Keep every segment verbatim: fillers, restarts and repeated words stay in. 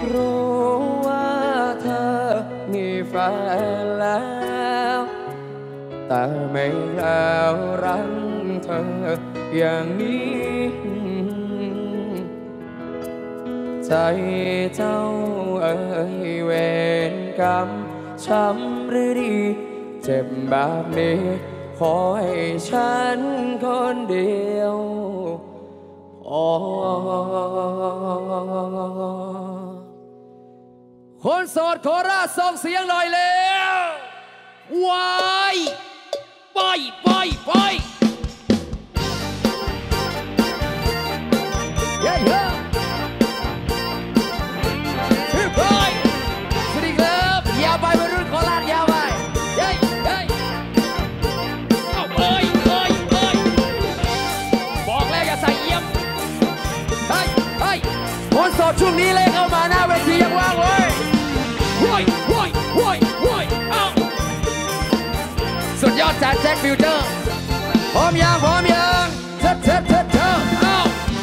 รู้ว่าเธอมีแฟนแล้วแต่ไม่แล้วรักเธออย่างนี้ใจเจ้าเอ่ยเวรกรรมช้ำหรือดีเจ็บแบบนี้ขอให้ฉันคนเดียวพอคนโสดโคราชส่งเสียงหน่อยเร็ววายไปไปไปเย้เย้ชื่อไปสวัสดีครับยาวไปวัยรุ่นโคราชยาวไปเย้เย้เอาเอ้ยเอ้ยเอ้ยบอกแล้วอย่าใส่เยี่ยมเฮ้ยเฮ้ยคนโสดช่วงนี้เลยเข้ามาหน้าเวทียังว่างเว้ยว้ยว้ยว้ยว้ยเอ้าสุดยอดจากแจ็คฟิวเจอร์พร้อมยังพร้อมยังเถิดเถิดเถิดเถิดเอ้า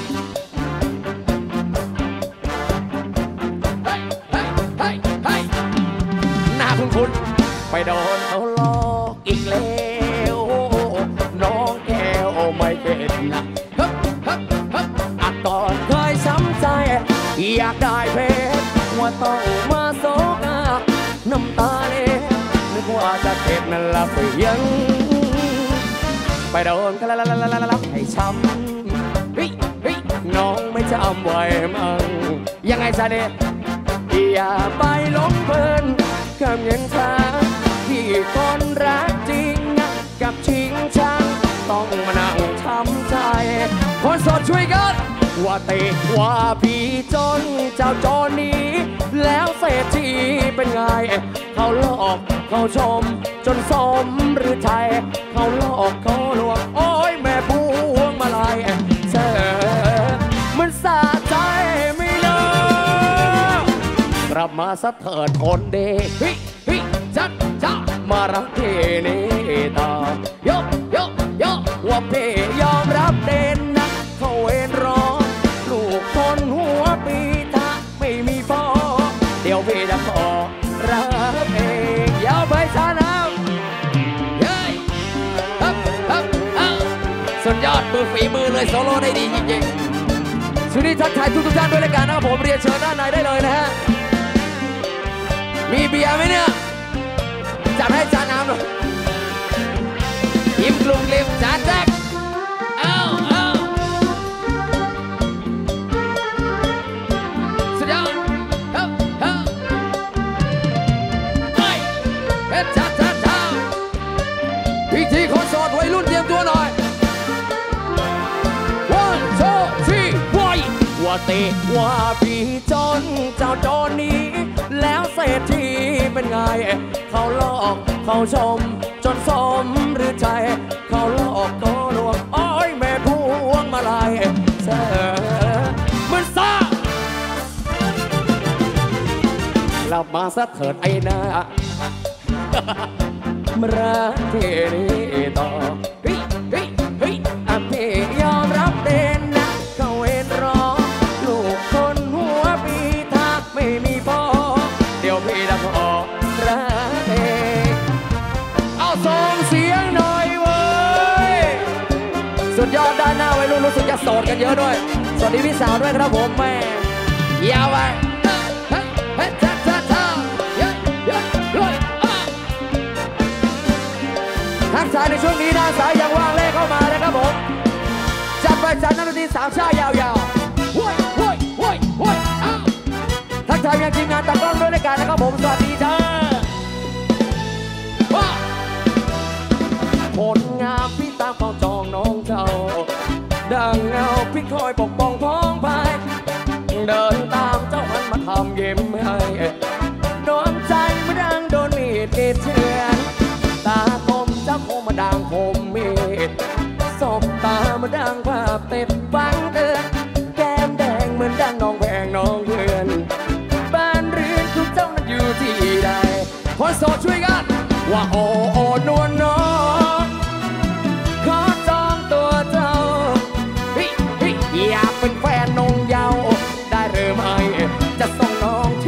เฮ้ยเฮ้ยเฮ้ยเฮ้ยหน้าคุ้นคุ้นไปโดนเขาหลอกอีกแล้วน้องแก้วไม่เป็นนะฮึบฮึบฮึบอัดก่อนเคยช้ำใจอยากได้เพชรว่าต้องมาโศกาน้ำตาเนี่ยนึกว่าจะเก็บนั่นละเพียงไปโดนกันละละละละละให้ช้ำเฮ้ยเฮ้ยน้องไม่จำไว้มั้งยังไงซะเนี่ยอย่าไปหลงเพลินกับเงินทางที่คนรักจริงกับชิงชังต้องมานั่งช้ำใจคนโสดช่วยกันว่าเตะว่าพี่จนเจ้าจรนี้แล้วเศรษฐีเป็นไงเขาหลอกเขาชมจนสมหรือไทยเขาหลอกเขาลวงโอ้ยแม่พวงมาลัยเธอมันสะใจไม่เลิกกลับมาสักเถิดคนเด็กฮิฮิจัดจ้ามารักเทนี้ต่อยกยกยกว่าเพ่ยอมรับเด่นนักเขาเวนรอลูกคนหัวปีตาไม่มีพ่อเดี๋ยวพี่จะขอรับเองยาวไปช้าน้ำเย้ฮึบฮึบฮึบสุดยอดมือฝีมือเลยโซโล่ได้ดีจริงๆสวัสดีทักทายทุกทุกท่านด้วยรายการนะครับผมเรียนเชิญด้านในได้เลยนะฮะมีเบียร์ไหมเนี่ยจัดให้จานน้ำหน่อยยิ้มกลุ่มริมจานแจ็คเอ้าเอ้าสุดยอดเฮ้เฮ้เฮ้ยเฮ็ดจัดจัดจัดพิธีคนโสดวัยรุ่นเตรียมตัวหน่อย one two three ว่าเตะว่าพี่จนเจ้าจนนี้แล้วเศรษฐีเป็นไงเขาหลอกเขาชมจนสมหรือใจเขาหลอกก็ลวงโอ้ยแม่พวงมาลัยเธอมันซาหลับมาซะเถิดไอ้นามารักเธอนี้ต่อเฮ้ยเฮ้ยเฮ้ยอาเพยอมรับเด่นนะเขาเอ็นรอลูกคนหัวปีทักไม่มีพ่อเดี๋ยวพี่จะขอรักเองเอาส่งเสียงหน่อยเว้ยสุดยอดด้านหน้าวัยรุ่นรู้สึกจะโสดกันเยอะด้วยสวัสดีพี่สาวด้วยครับผมแม่ยาวไปทักทายในช่วงนี้ด้านซ้ายยังว่างเลขเข้ามานะครับผมจัดไปจัดนักดนตรีสามชาติยาวๆโว้ยโว้ยโว้ยโว้ยทักทายยังทีมงานตากล้องด้วยในการนะครับผมสวัสดีจ้าผลงามพี่ตามเฝ้าจองน้องเจ้าดังเงาพี่คอยปกป้องพ้องพายเดินตามเจ้าหันมาทำเยิ้มให้โดนใจไม่ดังโดนมีดเกเชือนตาคมจับโคมาดังคมเมฆสบตามาดังภาพเต็มฟังเตือนแก้มแดงเหมือนดังน้องแพงน้องเพื่อนบ้านเรือนทุกเจ้านั้นอยู่ที่ใดคนโสดช่วยกันว่าโอ้โอ้นวลน้องขอจองตัวเจ้าอยากเป็นแฟนนงเยาว์ได้หรือไม่จะส่งน้อง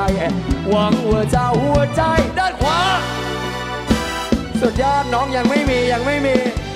หวังว่าจะหัวใจด้านขวาสุดยอดน้องยังไม่มียังไม่มี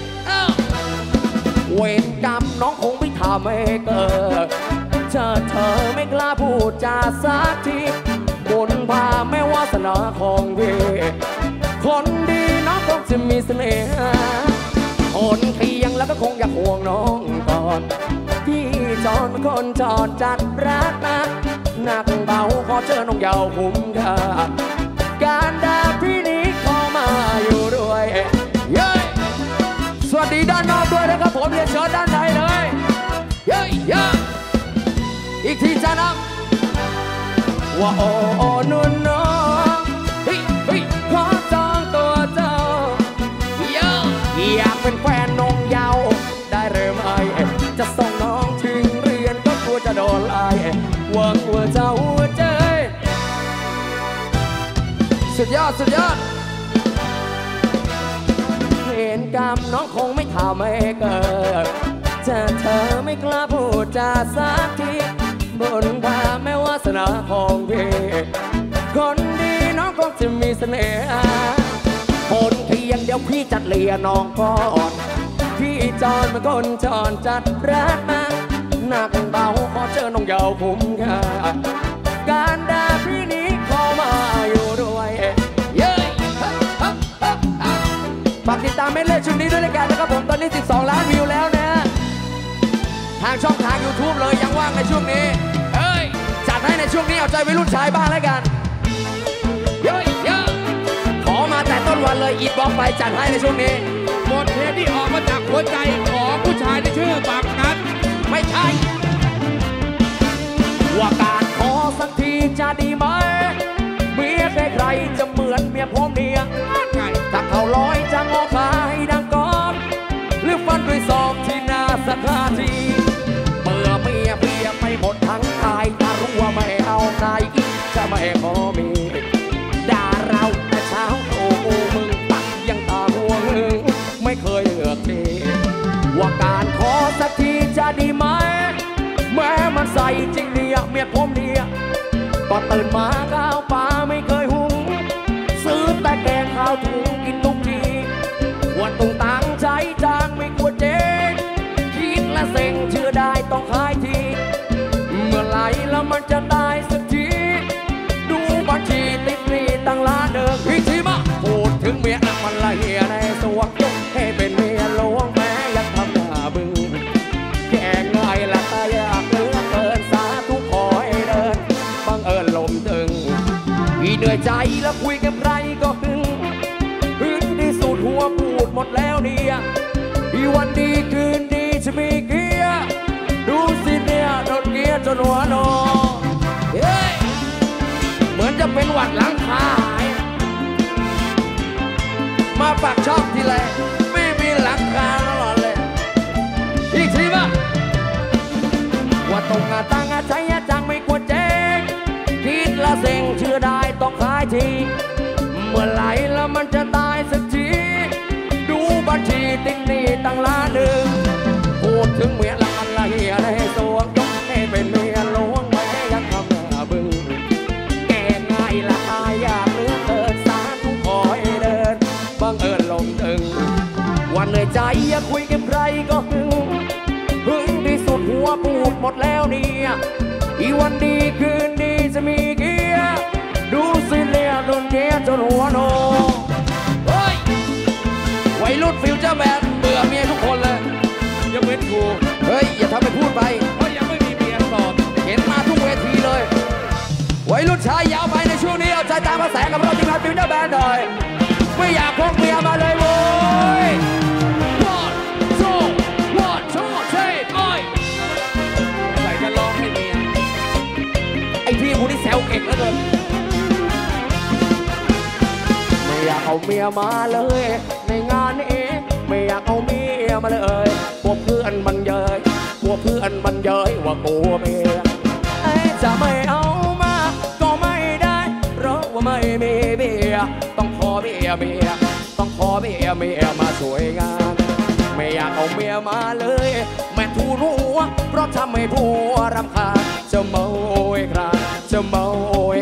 เวรกรรมน้องคงไม่ทำให้เกิดเจอเธอไม่กล้าพูดจาสักทีบนพาแม่วาสนาของพี่คนดีน้องคงจะมีเสน่ห์คนเคียงแล้วก็คงอยากห่วงน้องก่อนพี่จอนเป็นคนจอดจัดรักนะหนักเบาขอเจอน้องเยาวคุ้มค่าการดาพี่นี้ขอมาอยู่ด้วยเย้สวัสดีด้านนอกด้วยนะครับผมเรียนเชิญด้านในเลยเย้เย้อีกทีจ้านะว่าโอ้โอ้นุ่นน้องเฮ้ยเฮ้ยขอจองตัวเจ้าเยอะอยากเป็นแฟนน้องเยาวได้หรือไม่จะส่งน้องถึงเรียนก็กลัวจะโดนไล่หวังว่าจะหัวใจสุดยอดสุดยอดเห็นกรรมน้องคงไม่ทำให้เกิดจะเธอไม่กล้าพูดจาสักทีบนพาแม่วาสนาของพี่คนดีน้องคงจะมีเสน่ห์คนเพียงเดี๋ยวพี่จัดเลียน้องก่อนพี่จอนเป็นคนจอนจัดรักมาหนักเบาขอเจอน้องเยาวคุ้มค่าการดาพี่นี้ขอมาอยู่ด้วยเย้ฝากติดตามเมดเล่ชุดนี้ด้วยเลยกันนะครับผมตอนนี้สิบสองล้านวิวแล้วนะทางช่องทาง ยูทูบ เลยยังว่างในช่วงนี้เฮ้ยจัดให้ในช่วงนี้เอาใจวัยรุ่นชายบ้างแล้วกันเย้เย้ขอมาแต่ต้นวันเลยอีทบล็อกไปจัดให้ในช่วงนี้บทเพลงที่ออกมาจากหัวใจของผู้ชายที่ชื่อบักนัดไม่ใช่ว่าการขอสักทีจะดีไหมเมียใครๆจะเหมือนเมียผมเนี่ยถ้าเขาลอยจะงอขายดังก้อนหรือฟันด้วยศอกที่หน้าสักทีเมื่อเมียเพียไม่หมดทั้งกายถ้ารู้ว่าไม่เอาใครจะไม่ขอมีด่าเราแต่เช้าโอ้โหมึงตักยังตาหัวมึงไม่เคยเลือกดีว่าการขอสักทีจะดีไหมแม้มันใส่จริงเนี่ยเมียผมเนี่ยก็ตื่นมาข้าวปลาไม่เคยหุงซื้อแต่แกงข้าวถุงกินทุกทีว่าต้องตั้งใจจางไม่กลัวเจ๊คิดและเซ็งเชื่อได้ต้องขายทีเมื่อไหร่แล้วมันจะตายสักทีดูบัญชีติดหนี้ตั้งล้านเดิมพี่ทีมาพูดถึงเมียนักมันละเหียในสวงยกให้เป็นเมียหลวงแม้ยังทำหน้าบึ้งแก่ง่ายละตายอยากเหลือเกินสาธุขอให้เดินบังเอิญลมตึงพี่เหนื่อยใจแล้วคุยกับใครก็หึงหึงที่สุดหัวพูดหมดแล้วเนี่ยพี่วันดีคืนดีจะมีเกียร์ดูสิเนี่ยโดนเกียร์จนหัวโนเฮ้ยเหมือนจะเป็นหวัดหลังคาหายมาปากช่องทีไรไม่มีหลังคาตลอดเลยอีกทีว่าว่าตรงงานตั้งใจจังไม่ควรเจ๊งคิดละเซ็งเชื่อได้ต้องขายทีเมื่อไหร่แล้วมันจะตายสักทีดูบัญชีติดหนี้ตั้งล้านหนึ่งพูดถึงเมียละมันละเหียในสวงยกให้เป็นเมียหลวงไม่ยังทำหน้าบึ้งแก่ง่ายละอายอยากเหลือเกินสาธุขอให้เดินบังเอิญลมตึงวันเหนื่อยใจอยากคุยกับใครก็หึงหึงที่สุดหัวปูดหมดแล้วเนี่ยอีวันดีคืนดีจะมีเกียร์ดูสิเลียโดนเกียร์จนหัวโนเฮ้ยวัยรุ่นฟิวเจอร์แมนเบื่อเมียทุกคนเลยยังเป็นกูเฮ้ยอย่าทำไปพูดไปเพราะยังไม่มีเมียตอบเห็นมาทุกเวทีเลยวัยรุ่นชายยาวไปในช่วงนี้เอาใจตามกระแสกับเราทีมงานฟิวเจอร์แมนหน่อยไม่อยากพกเมียมาเลยโว้ยวันโซ่วันโซ่เช่ไอ้ใส่จะร้องให้เมียไอพี่ผู้ที่แซวเก่งเหลือเกินไม่อยากเอาเมียมาเลยในงานนี้ไม่อยากเอาเมียมาเลยพวกเพื่อนมันเย้ยพวกเพื่อนมันเย้ยว่ากูเมียไอ้จะไม่เอามาก็ไม่ได้เพราะว่าไม่มีเมียต้องขอเมียเมียต้องขอเมียเมียมาช่วยงานไม่อยากเอาเมียมาเลยแม่ทูรัวเพราะทำให้ผัวรำคาญจะเมาโอยคราจะเมาโอย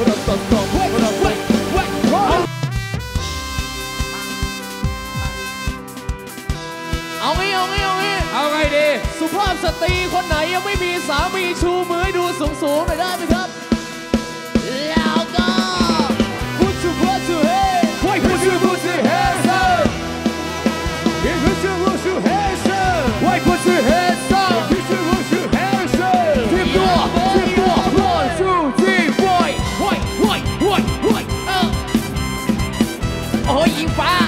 รถตกตกรถตกเว้ยเว้ยเอางี้เอางี้เอางี้เอาไงดีสุภาพสตรีคนไหนยังไม่มีสามีชูมือให้ดูสูงๆหน่อยได้ไหมครับแล้วก็พูดชูพูดชูเฮ้ย Why put you put your hands up? If you should put your hands up Why put your hands up? If you should put your hands up ทีมตัวทีมตัว one two three boy ห้วยห้วยห้วยห้วยเออโอ้ยอิงฟ้า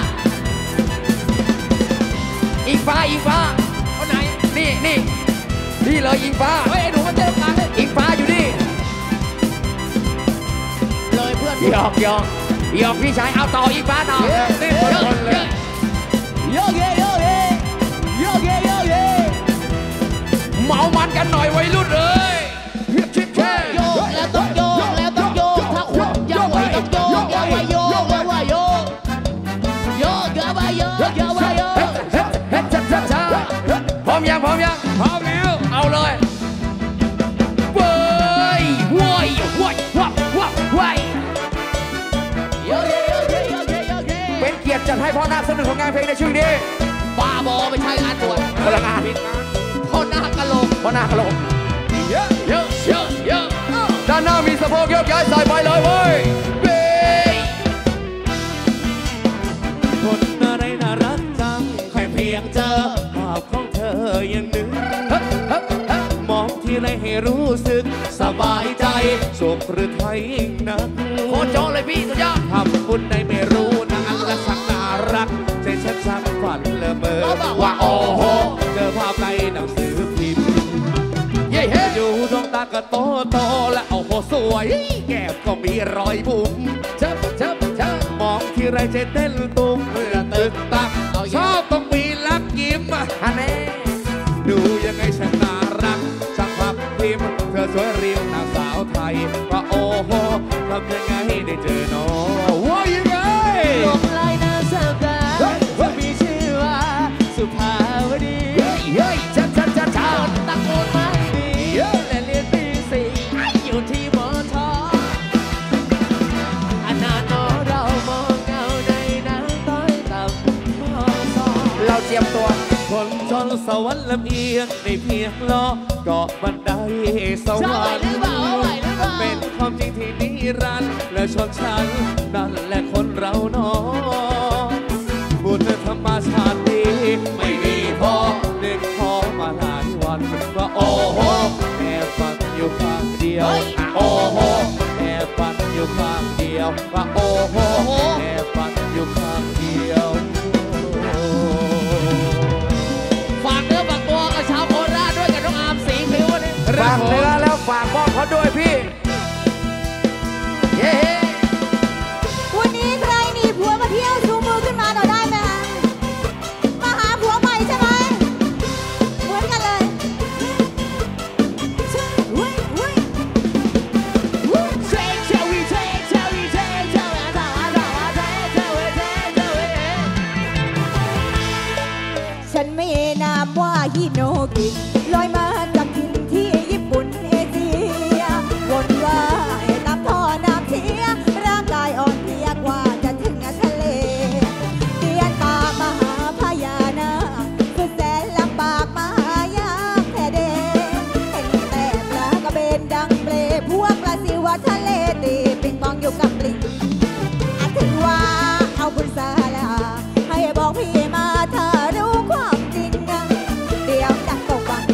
อิงฟ้าอิงฟ้าคนไหนนี่นี่นี่เลยอิงฟ้าเฮ้ยไอ้หนูมาเต้นกันเลยอิงฟ้าอยู่นี่เลยเพื่อนหยอกหยอกหยอกพี่ชายเอาต่ออิงฟ้าต่อนี่คนๆเลยโยเกโยเกโยเกโยเกเมามันกันหน่อยวัยรุ่นเอ้ยเพียบชิบแค่โยกแล้วต้องโยกแล้วต้องโยกถ้าควักอย่าไว้ต้องโยกอย่าไว้โยกอย่าไว้โยกโยกอย่าไว้โยกอย่าไว้โยกเฮ็ดเฮ็ดช้าช้าช้าพร้อมยังพร้อมยังพร้อมแล้วเอาเลยเว้ยเว้ยเว้ยว้าวว้าวเว้ยโยเกโยเกโยเกโยเกเป็นเกียรติจัดให้พ่อนาคสนุกของงานเพลงในช่วงนี้บ้าบอไม่ใช่งานบวชพลังงานพ่อหน้ากะโหลกพ่อนาคกะโหลกเยอะเยอะเยอะเยอะด้านหน้ามีสะโพกยกย้ายใส่ไปเลยเว้ยเบ้ยคนอะไรน่ารักจังแค่เพียงเจอภาพของเธออย่างหนึ่งเฮ้ยเฮ้ยเฮ้ยมองทีไรให้รู้สึกสบายใจสุขหรือไทยยิ่งนักโคตรโจเลยพี่สุดยอดทำคุณได้ไม่รู้นะอันละสักน่ารักใจฉันช่างฝันละเมอว่าโอ้โหเจอภาพในหนังสือพิมพ์เย้เฮ้อยู่ดวงตาก็โตโตและโอ้โหสวยแก้มก็มีรอยบุ๋มเชิบเชิบเชิบมองทีไรใจเต้นตุ้มเมื่อตื่นตักชอบต้องมีลักยิ้มฮันเน่ดูยังไงฉันน่ารักช่างภาพพิมพ์เธอสวยเรียงนางสาวไทยว่าโอ้โหทำยังไงได้เจอน้องว่ายังไงหลงไหลหน้าสาวตาจะมีชื่อว่าสุภาวดีเฮ้ยเฮ้ยเชิบเชิบเชิบเชิบตะโกนมาดีและเรียนปีสี่อยู่ที่มอทออนาโนเรามองเงาในน้ำต้อยต่ำมอซอเราเตรียมตัวคนจนสวรรค์ลำเอียงในเพียงล้อเกาะบันไดสวใช่รรหรือเปล่าค์ไหวหรือเปล่าเป็นความจริงที่นิรันดร์และชนชั้นนั่นแหละคนเราเนอบุญธรรมชาติดีไม่มีพอเด็กพอมาหลายวันว่าโอ้โหแอบฝันอยู่ข้างเดียวโอ้โหแอบฝันอยู่ข้างเดียวว่าโอ้โหแอบฝันอยู่ข้างเดียวฝากเนื้อฝากตัวกับชาวโคราชด้วยกับน้องอาร์มสีคิ้ววันนี้ฝากเนื้อแล้วฝากบอกเขาด้วยพี่ เย้วันนี้ใครหนีผัวมาเที่ยวชูมือขึ้นมาหน่อยได้ไหมคะมาหาผัวใหม่ใช่ไหมเหมือนกันเลยเว้ยเว้ยเว้ยเช็คเชวีเช็คเชวีเช็คเชวีเช็คเชวีเช็คเชวีเช็คเชวีฉันไม่นามว่าฮิโนกิลอยมาจากถิ่นที่ญี่ปุ่นเอเชียวนว่ายน้ำท่อน้ำเสียร่างกายอ่อนเพลียกว่าจะถึงทะเลเดียนตามหาพญานาคสุดแสนลำบากมหายากแท้เดเห็นแต่ปลากระเบนดังเปลพวกปลาซิวทะเลตีปิงปองอยู่กับปลิงอาถึงว่าเอาบุญสาลาให้บอกพี่มาถ้ารู้ความจริงเดี๋ยวจะตกบัง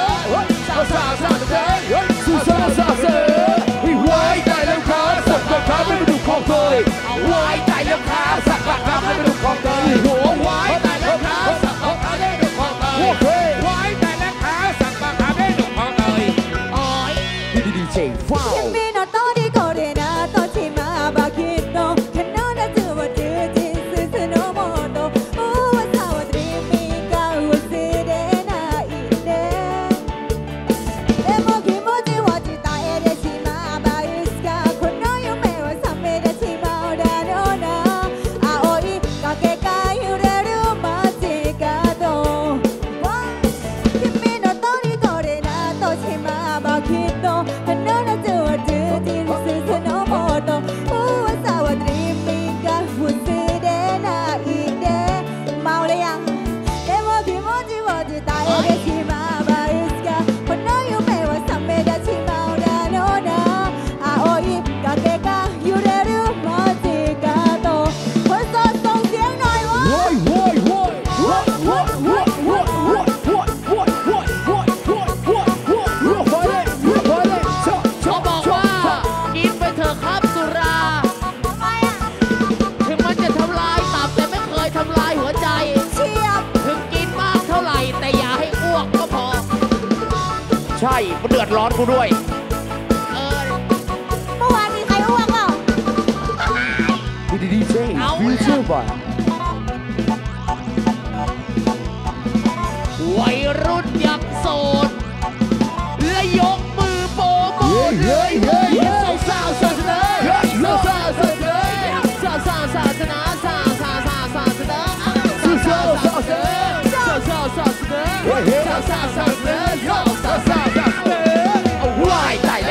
ซาซาซาเซซูซาซาเซไว้ใจแล้วขาสักขาไม่มาดูของเคยไว้ใจแล้วขาสักขาไม่มาดูของเคยหัวไว้ใจแล้วขาสักขาไม่มาดูของเคยไว้ใจแล้วขาสักขาไม่มาดูของเคยอ้อยดีดีเจฟ้าว君の虜でなとちまばきっと彼の夏を充実すのもと噂はドリーミーが忘れないででも気持ちを伝えてしまばいつかこの夢は覚めてしまうだろうな青い崖が揺れる街角君の虜でなとちまばきっと彼の夏を充実すのもと噂はドリーミーが忘れないでเมาเลยยังでも気持ちを伝えてしまばいつかこの夢は覚めてしまうだろうな青い崖が揺れる街角คนโสดส่งเสียงหน่อยโวะว้ยโว้ยโว้ยโว้ยโว้ยโว้ยโว้ยโว้ยโว้ยโว้ยโว้ยโว้ยโว้ยโว้ยโว้ยโว้ยโว้ยโว้ยชอบชเขาอบบอกชอบว่าชอบกินไปเถอะครับสุราทำไมอ่ะถึงมันจะทำลายตับแต่ไม่เคยทำลายหัวใจเชียบถึงกินมากเท่าไหร่แต่อย่าให้อ้วกก็พอใช่มันเดือดร้อนกูด้วยเออเมื่อวานมีใครอ้วกเปล่าดีดีเจเอาฟิวเจอร์บอยวัยรุ่นยังโสด และยกมือโบกโบเฮ้ยเฮ้ยเฮ้ยเฮ้ยสาวสาวสาวเสนอสาวสาวสาวเสนอสาวสาวสาวเสนอสาวสาวสาวสาวเสนอสาวสาวสาวเสนอสาวสาวสาวเสนอสาวสาวสาวเสนอสาวสาวสาวเสนอเอาไว้ใจแล้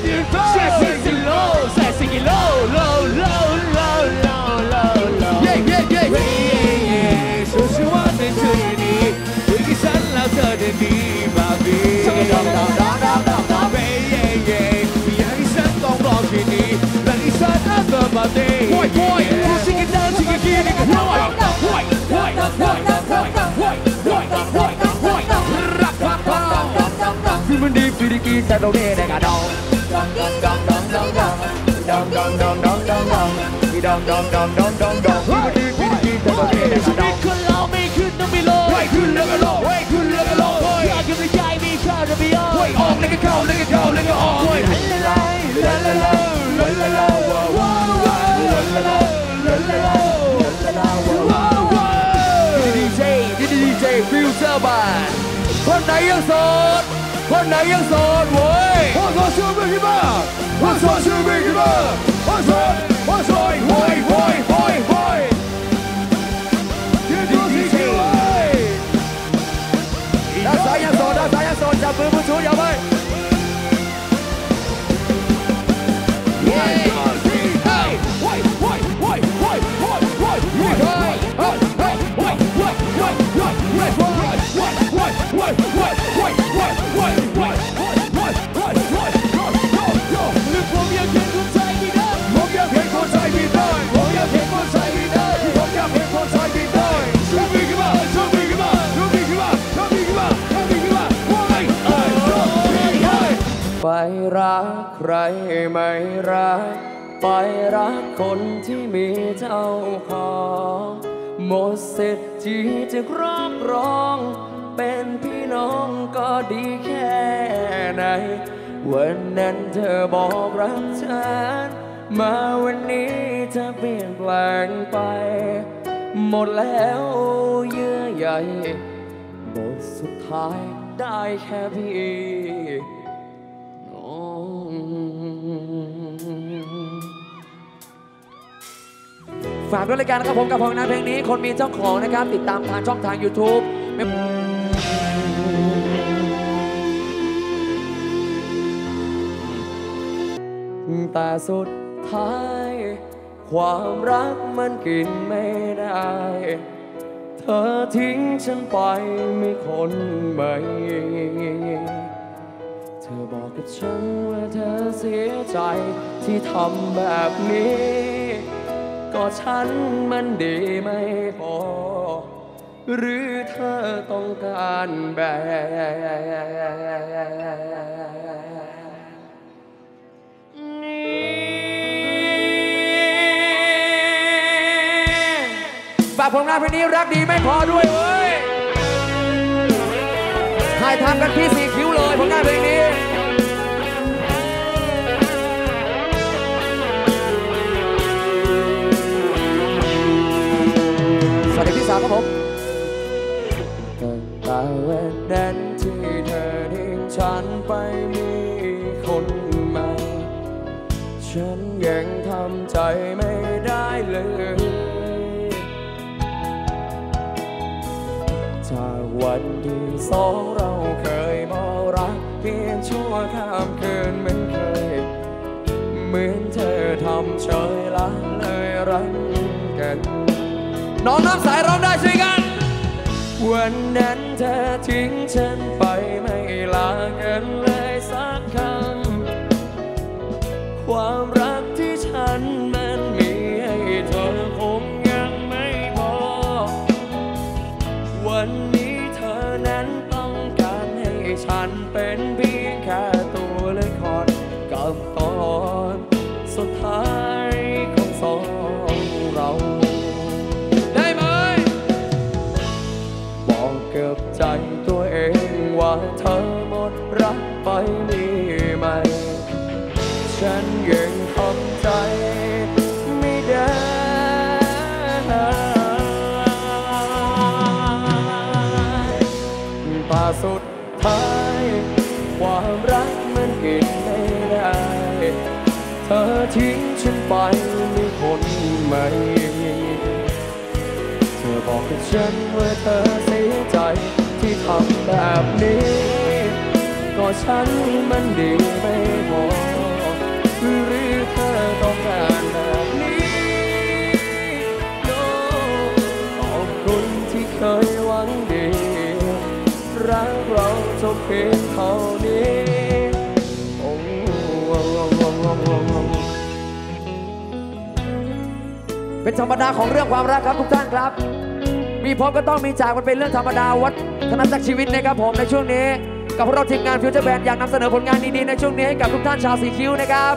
จะตรงนี้ได้กะดองดองดองดองดองดองดองดองดองดองดองดองดองดองดองดองดองดองดองดีดีดีจะตรงนี้ได้กะดองคนเราไม่ขึ้นต้องมีลงไว้ขึ้นแล้วก็ลงไว้ขึ้นแล้วก็ลงอยากจะไปใจมีข้าวจะไปอ้อมออกแล้วก็เข้าแล้วก็เข้าแล้วก็ออกลาลาลาลาลาลาลาลาว้าวว้าวลาลาลาลาลาลาลาลาว้าวว้าวดีเจดีดีเจฟิวเจอร์บานคนไหนยังโสดคนไหนยังโสดเว้ย我说是不是吧我说是不是吧我说我说会会会会ดีดีเจด้านซ้ายยังโสดด้านซ้ายยังโสดจับมือผู้ชูอย่าไปไปรักใครไม่รักไปรักคนที่มีเจ้าของหมดสิทธิ์ที่จะครอบครองเป็นพี่น้องก็ดีแค่ไหนวันนั้นเธอบอกรักฉันมาวันนี้เธอเปลี่ยนแปลงไปหมดแล้วเยื่อใยบทสุดท้ายได้แค่พี่ฝากด้วยรายการนะครับผมกับผลงานเพลงนี้คนมีเจ้าของนะครับติดตามทางช่องทาง YouTube แต่สุดท้ายความรักมันกินไม่ได้เธอทิ้งฉันไปไม่คนใหม่เธอบอกกับฉันว่าเธอเสียใจที่ทำแบบนี้ก็ฉันมันดีไม่พอหรือเธอต้องการแบบฝากผลงานเพลงนี้รักดีไม่พอด้วยเว้ยถ่ายทำกันที่สี่คิ้วเลยผลงานเพลงนี้สวัสดีพี่สาวครับผมตั้งแต่วันนั้นที่เธอทิ้งฉันไปมีคนใหม่ฉันยังทำใจไม่ได้เลยจากวันที่สองเราเคยบอกรักเพียงชั่วข้ามคืนเหมือนเคยเหมือนเธอทำเฉยละเลยรักกันน้องน้ำสายร้องได้ช่วยกันวันนั้นเธอทิ้งฉันไปไม่ลากันเลยสักคำความรักที่ฉันมันมีให้เธอคงยังไม่พอวันนี้เธอนั้นต้องการให้ฉันเป็นเพียงแค่ตัวละครกับตอนสุดท้ายของสองเราได้ไหมบอกกับใจตัวเองว่าเธอหมดรักไปมีไหมฉันยังทำใจไม่ได้แต่สุดท้ายความรักมันกินไม่ได้เธอทิ้งฉันไปมีคนใหม่เธอบอกกับฉันว่าเธอเสียใจที่ทำแบบนี้ก็ฉันมันดีไม่พอหรือเธอต้องการแบบนี้ขอบคุณที่เคยหวังดีรักเราจบเพียงเท่านี้เป็นธรรมดาของเรื่องความรักครับทุกท่านครับมีพบก็ต้องมีจากมันเป็นเรื่องธรรมดาวัฒนจักรชีวิตนะครับผมในช่วงนี้กับพวกเราทีมงานฟิวเจอร์แบนด์อยากนำเสนอผลงานดีๆในช่วงนี้ให้กับทุกท่านชาวสีคิ้วนะครับ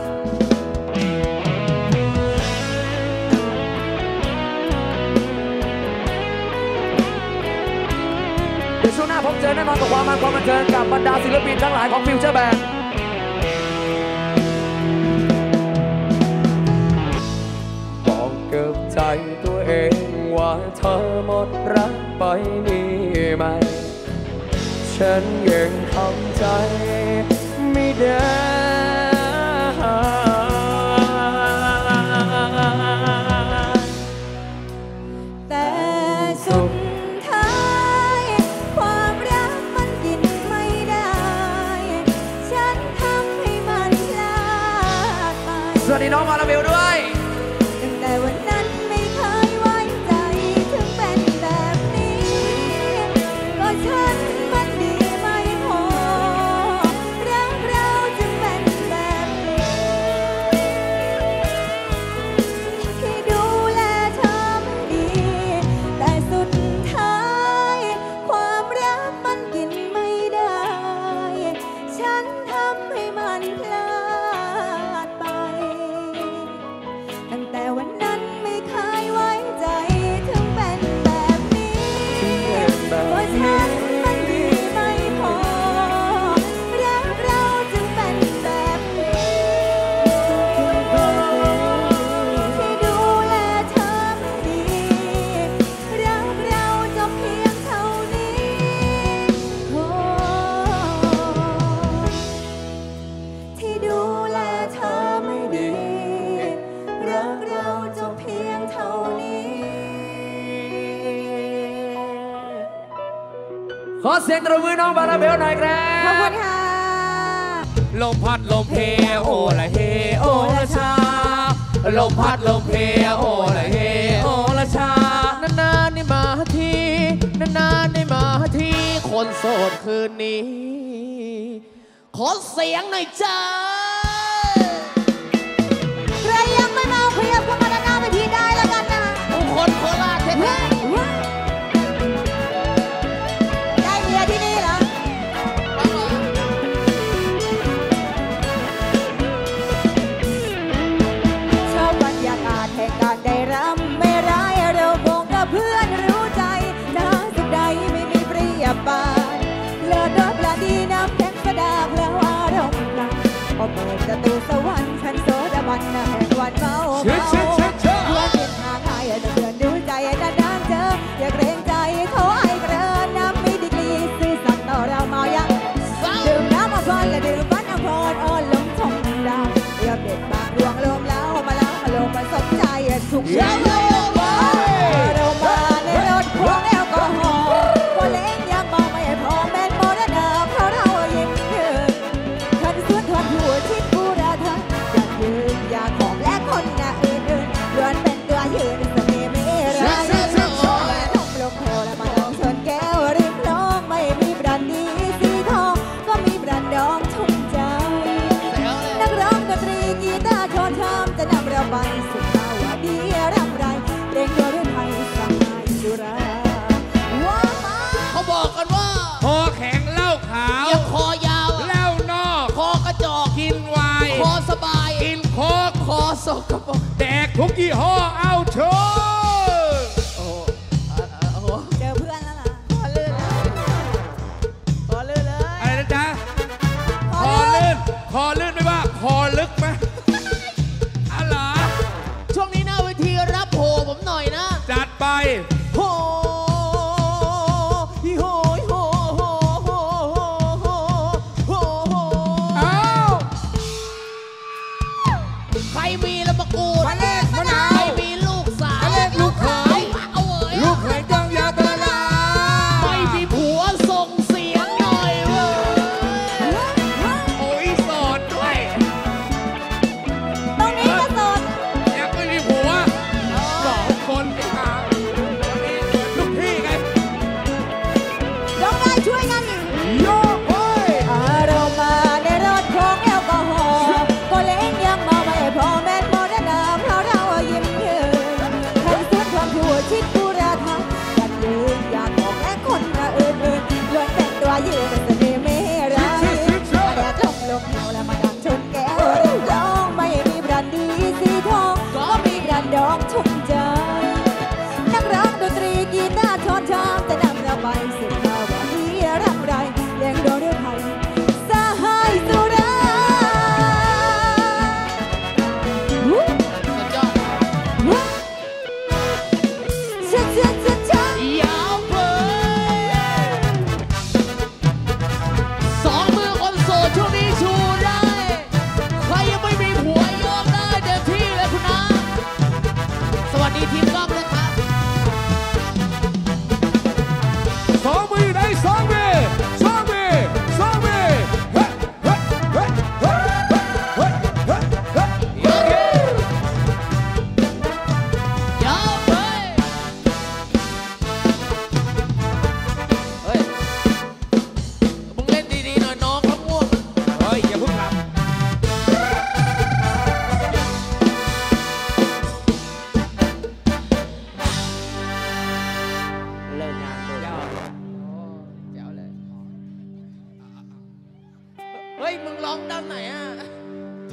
เดี๋ยวช่วงหน้าพบเจอแน่นอนกับความมันความบันเทิงกับบรรดาศิลปินทั้งหลายของฟิวเจอร์แบนด์บอกกับใจตัวเองว่าเธอหมดรักไปนี่ไหมฉันยังทำใจไม่ได้แต่สุดท้ายความรักมันกินไม่ได้ฉันทำให้มันพลาดไปสวัสดีน้องมาลาเบลด้วยตั้งแต่วันนั้นไม่เคยไว้ใจถึงเป็นแบบนี้ก็ฉันมันดีไม่พอรักเราจึงเป็นแบบนี้ที่ดูแลเธอไม่ดีแต่สุดท้ายความรักมันกินไม่ได้ฉันทำให้มันพลาดไปตั้งแต่วันนั้นไม่เคยไว้ใจถึงเป็นแบบนี้ว่าฉันมันดีไม่พอรักเราจึงเป็นแบบนี้ที่ดูแลเธอไม่ดีรักเราจะเพียงเท่านี้โอ้ที่ดูแลเธอไม่ดีรักเราจะเพียงเท่านี้ขอเสียงตบมือน้องมาลาเบลหน่อยครัขอบคุบณค่ะลมพัดลมเพโอละเฮโอละชาลมพัดลมเพโอละเฮโอละชานานๆนี่มาทีนานๆนี่มาทีคนโสดคืนนี้ขอเสียงหน่อยจ้าใครยังไม่เมาขยับเข้ามาด้านหน้าเวทีได้แล้วกันนะคนโคราชแท้ได้เมียที่นี่เหรอชอบบรรยากาศแห่งการได้รำไม่ร้ายเราคงกับเพื่อนรู้ใจถ้าสุดใดไม่มีเปรียบปานเลิศรสละดีน้ำแข็งกระดาษแล้วอารมณ์นั้นก็เปิดประตูสวรรค์ฉันโสดาบันแห่งวันเมาเมาเพื่อนเป็นทางไายแต่เพื่อนดูใจนานๆเจออย่าเกรงใจเขาไอ้เกลือน้ำมีดีกรีซื่อสัตย์ต่อเราเมายังดื่มน้ำมาพรและดื่มบ้านอภรอ่อนลงทงดาวเรียบเด็ดบางรวงลมแล้วมาแล้วมาลงมาสนใจทุกเช้าเรามาในรถพวงแอลกอฮอล์ก็เล้งยังมองไม่พอแม่นโมเดนาเพราะเรายิ้มยืนทันสุดทันหัวชิดบูราทันอยากยืนอยากของและคนหน้าอื่นๆล้วนเป็นตัวยืนเสน่ห์ไม่ร้ายแหวนทองลงแถวและมาลองชนแก้วริมคลองไม่มีบรันดีสีทองก็มีบรันดองชุ่มใจนักร้องดนตรีกีตาร์ชอนชามจะนำเราไปสุดาวดีรำไรเร่งโดยไทยสหายจุฬาว้ามาๆเขาบอกกันว่าคอแข็งเหล้าขาวยังคอยาวเหล้านอกคอกระจอกกินไวน์คอสบายกินโคกคอสกปรกแดกทุกยี่ห้อเอาโชว์โอ้โหอ่ะอ่ะโอ้โหเจอเพื่อนแล้วล่ะคอลื่นเลยคอลื่นเลยอะไรนะจ๊ะขคออเลื่ลื่อนน คอลื่นไม่ว่า คอลึกไหมอะไรช่วงนี้หน้าเวทีรับโผผมหน่อยนะจัดไปโหฮิโหยโหโหโหโหโหโหเอ้าใครมีแล้วประกูดมาเลขมะนาวใครมีลูกสาวมาเลขลูกเขยเอาเว้ยลูกเคยจ้องยาตะลาไม่มีผัวส่งเสียงหน่อยเว้ยโอ้ยโสดด้วยตรงนี้ก็สดยังไม่มีผัวสองคนไปหาลูกพี่ไงร้องได้ช่วยกันอีกโยกเฮ้ยอารมณ์มาในรถของแอลกอฮอล์ก็เล้งยังเมาไม่พอแม่นโมเดนาเพราะ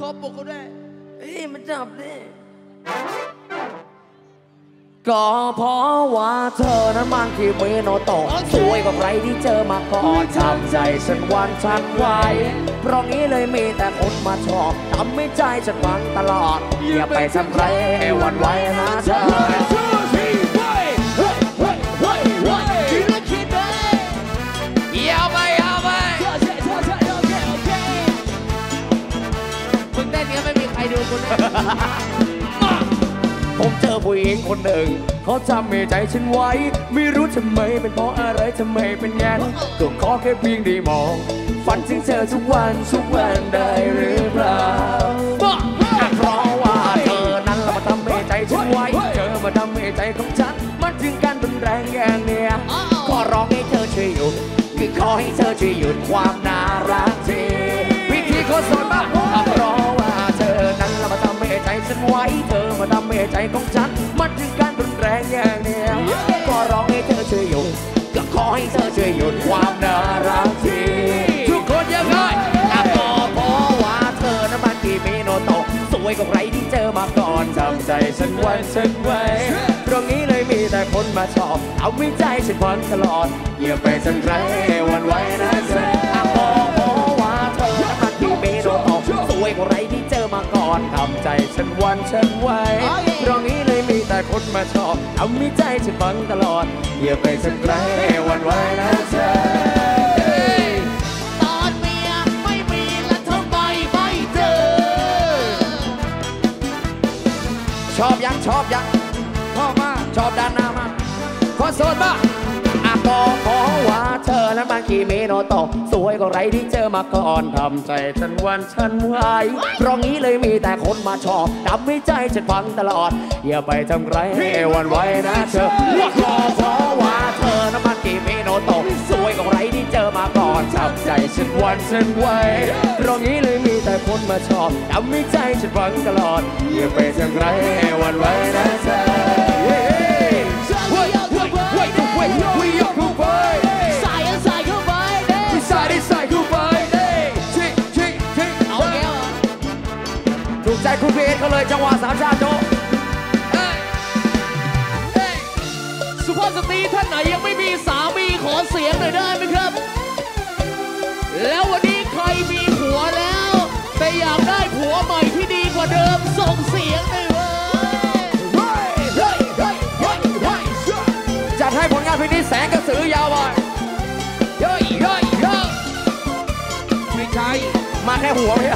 ขอปลุกเขาได้เอ้ยมันจับดิก็เพราะว่าเธอนั้นมันที่มีโนโตะสวยกว่าใครที่เจอมาก่อนทำใจฉันหวันฉันไหวเพราะงี้เลยมีแต่คนมาชอบทำให้ใจฉันหวังตลอดอย่าไปทำใครให้หวั่นไหวนะเธอเอาไปเอาไปมึงเต้นเนี้ยไม่มีใครดูคุณเลยผมเจอผู้หญิงคนหนึ่งเขาทำให้ใจฉันไว้ไม่รู้ทำไมเป็นเพราะอะไรทำไมเป็นงั้นก็ขอแค่เพียงได้มองฝันถึงเธอทุกวันทุกวันได้หรือเปล่าเพราะว่าเธอนั้นเรามาทำให้ใจฉันไว้เธอมาทำให้ใจของฉันมันถึงการรุนแรงอย่างเนี้ยขอร้องให้เธอช่วยหยุดคือขอให้เธอช่วยหยุดความน่ารักทีวิธีเขาสอนมาเพราะว่าเธอนั้นเรามาทำให้ใจฉันไว้เธอมาทำให้ใจของฉันมันถึงการรุนแรงอย่างเนี้ยก็ร้องให้เธอช่วยหยุดก็ขอให้เธอช่วยหยุดความน่ารักทีทุกคนยังไงก็เพราะว่าเธอนั้นมันที่มีโนโตะสวยกว่าใครที่เจอมาก่อนทำใจฉันไว้ฉันไว้ตรงนี้เลยมีแต่คนมาชอบเอาวิใจฉันพังตลอดอย่าไปทำใครวันไว้นะเธอเพราะว่าเธอนั้นมันที่มีโนโตะสวยกว่าใครที่เจอมาก่อนทำใจฉันวันฉันไว้ตรงนี้เลยมีแต่คนมาชอบเอาวิใจฉันพังตลอดอย่าไปทำใครวันไว้นะเธอตอนเมียไม่มีแล้วทำไมไม่เจอชอบยังชอบยังชอบมากชอบด้านหน้ามากขอโสดมากอาก็เพราะว่าเธอนั้นมันคีมีโนโตะสวยกว่าไรที่เจอมาก่อนทำใจฉันวันฉันไหวเพราะงี้เลยมีแต่คนมาชอบทำให้ใจฉันพังตลอดอย่าไปทำไรให้วันไหวนะเธอว่าก็เพราะว่าเธอนั้นมันคีมีโนโตะสวยกว่าไรที่เจอมาก่อนทำใจฉันวันฉันไหวเพราะงี้เลยมีแต่คนมาชอบทำให้ใจฉันพังตลอดอย่าไปทำไรให้วันไหวนะเธอใจคุณพีเอสเขาเลยจังหวะสามชาติโจสุภาพสตรีท่านไหนยังไม่มีสามีขอเสียงหน่อยได้ไหมครับแล้ววันนี้ใครมีผัวแล้วแต่อยากได้ผัวใหม่ที่ดีกว่าเดิมส่งเสียงหน่อยเว้ยจัดให้ผลงานเพลงนี้แสงกระสือยาวไปเย้ยเย้ยเย้ยไม่ใช่มาแค่หัวเพีย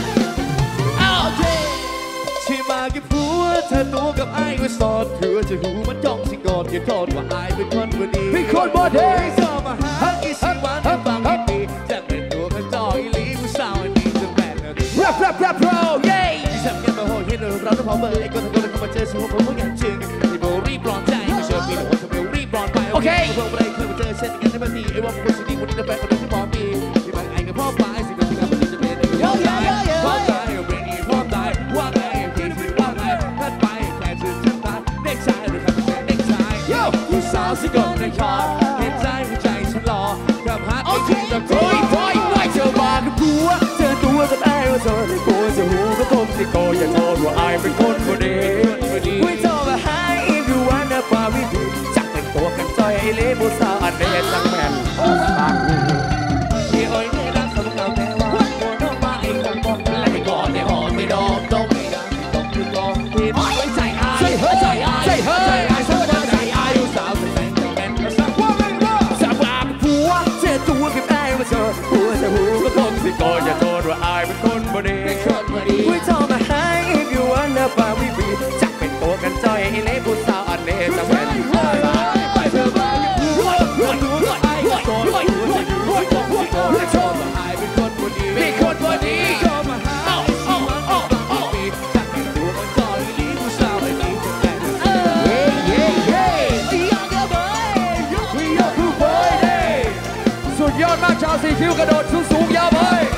ที่มากับผัวเธอตัวกับไอ้ก็สอดเพื่อจะหูมันจ้องสิกอดอย่าโทษว่าไอ้เป็นคนบ่ดีเป็นคนบ่ดีชอบมาหากี่สิบวันที่ฟังให้ดีจะเป็นตัวกระจอยลีผู้สาวอันนี้จะแบนเลยแรปแรปแรปโปรเย้ทำกันมาโหดเห็นเราต้องพอเบอร์ไอ้คนทั้งคนก็มาเจอสิว่าผมก็อยากจริงที่โบรีบร้อนใจไม่เชื่อพี่หนูว่าทำไมรีบร้อนไปโอเคพวกเราเคยมาเจอเช่นกันในบันนี้ไอ้ว่าคนสิ่งนี้คนนี้จะแฟนคนนี้พ่อมีที่บางไอ้กับพ่อปลายสิ่งที่เราจะเป็นไอ้พ่อตายพ่อตายเบรนี่พ่อตายว่าไงสาวสิกอนในคอเห็นใจหัวใจฉันรอกับฮัทไอ้ที่ตะโกนไว้ไว้เธอมากับผัวเจอตัวก็ได้ว่าเธอได้ผัวจะหูก็คงสิโกอย่าโทษว่าไอ้เป็นคนบ่ดีไว้เธอมาหาอีกอยู่วันนั้นความวิธีจักเป็นตัวกันใจเล่บุษาอันเดชจังแม่นตั้งที่อ้อยไม่รักสำคัญแต่ว่าโดนมาเองกันบอกและไม่ก่อนเนี่ยหอมไม่ดอกต้องไม่ดังต้องคือกองที่ไว้ใจอายใจอายใจเฮ้ยหัวจะหูก็คงสิก็อย่าโทษว่าอายเป็นคนบ่ดีไว้เธอมาหาอีกอยู่วันนั้นป่าวิบีจักเป็นตัวกันจ้อยเล่ผู้สาวอันเดชจะเป็นไปเธอมาหัวหัวหัวไอ้หัวหัวหัวหัวหัวหัวหัวชอบว่าอายเป็นคนบ่ดีเป็นคนบ่ดีชอบมาหาอีกอยู่วันนั้นป่าวิบีจักเป็นตัวกันจ้อยเล่ผู้สาวอันเดชจะเป็นเย้เย้เย้สุดยอดมากชาวสีคิ้วกระโดดสูงๆยาวไป